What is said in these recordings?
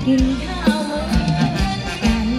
กินข้าวมื้อกัน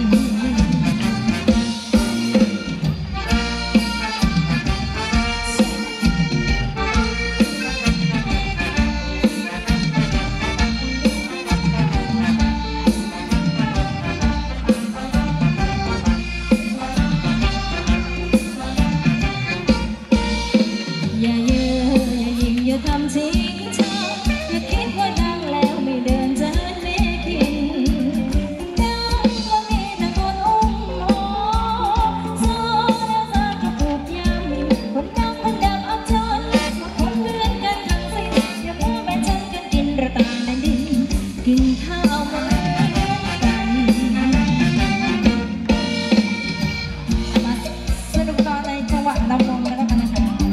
อย่าเย่ออย่ายิงอย่าทำทิ้งเธออย่าคิดว่าดังแล้วไม่เดินจะไม่กินดังก็มีแต่คนอุ้มหอโซ่แล้วเธอก็ถูกย้ำคนดังคนดังอับจนคนเพื่อนกันทั้งสิ้นอย่าพูดแม่ฉันกันกินระตางแดนดินกินข้าวมื้อกันมาสนุกต่อในจังหวะลำวงแล้วกันนะคะ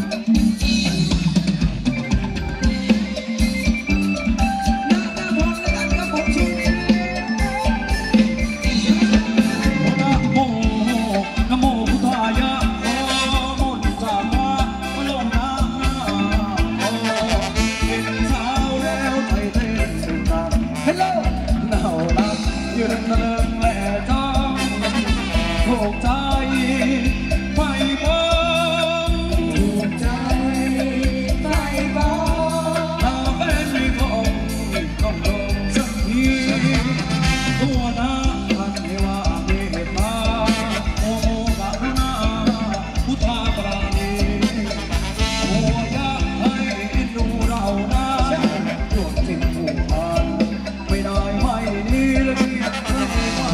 ถูกใจไฟบอลถูกใจไฟบอลถ้าเป็นมีของต้องลงสักทีตัวน้าท่านไม่ว่าเมตตาโอโมกะรุณาพุทธาปราณีโอ้ยากให้อินดูเรานะดวงจิตผูกพันไม่ได้ไม่ดีเลย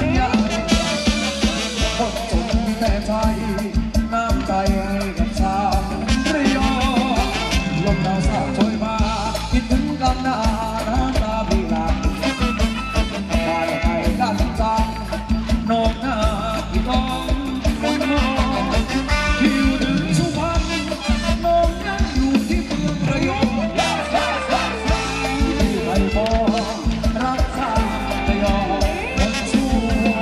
ใหญ่คนจนมีแต่ใจน้ำใจให้กับชาวระยองลมหนาวสาบโชยมาคิดถึงกันหน้าน้ำตาพี่หลังบ้านใครกันจังนองหน้าพี่ต้องคนมองที่อยู่ถึงสุพรรณน้องยังอยู่ที่เมืองระยองที่ไทยพอรักษาระยองคนสวย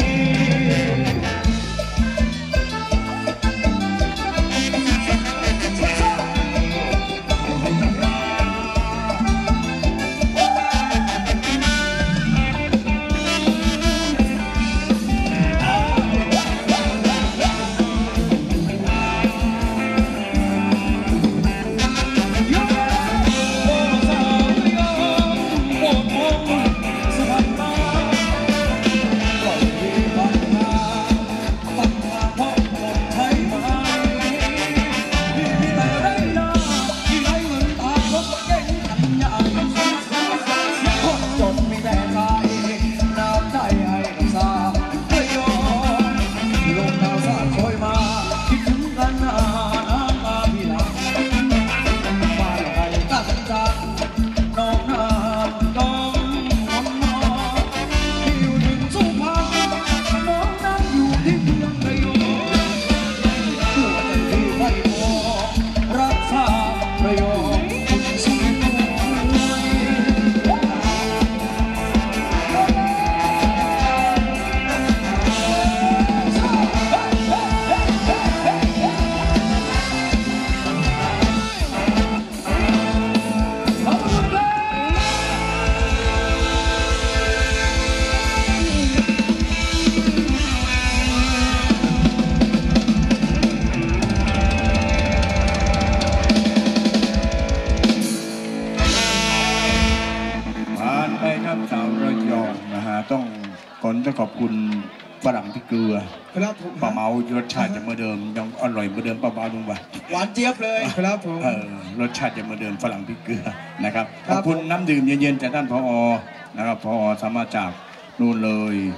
ต้องก่อนจะขอบคุณฝรั่งที่เกลือครับผมปลาเมารสชาติจะเหมือนเดิมยังอร่อยเหมือนเดิมปลาเมาลุงบ่าหวานเจี๊ยบเลยครับผมรสชาติจะเหมือนเดิมฝรั่งที่เกลือนะครับขอบคุณน้ำดื่มเย็นๆจากท่านผอ.นะครับผอ.สามารถจากนู่นเลย